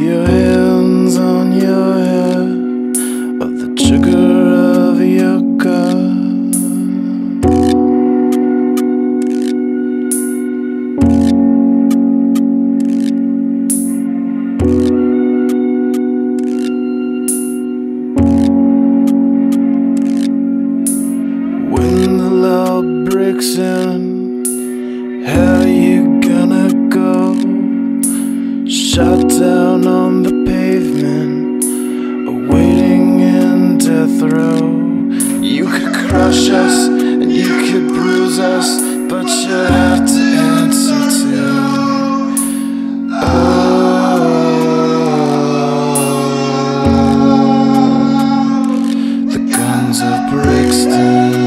your hands on your head, of the sugar of your gut. When the law breaks in, how you gonna go? Shot down on the pavement, awaiting in death row. You could crush us and you could bruise us, but you have to answer to the guns of Brixton.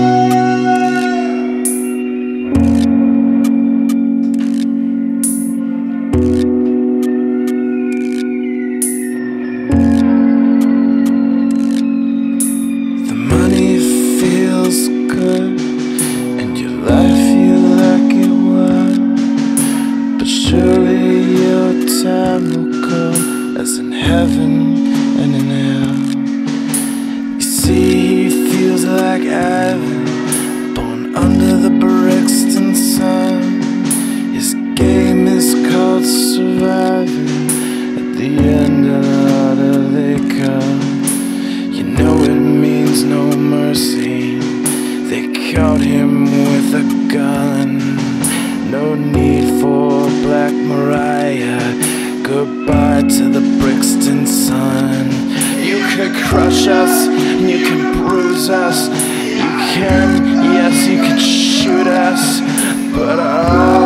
Feels good, and your life you like it well, but surely your time will come, as in heaven and in hell. You see, he feels like Ivan, born under the Brixton sun. His game is called surviving. At the end of the order they come. You know it means no mercy. They caught him with a gun. No need for Black Mariah. Goodbye to the Brixton sun. You could crush us, and you can bruise us. You can, yes, you can shoot us, but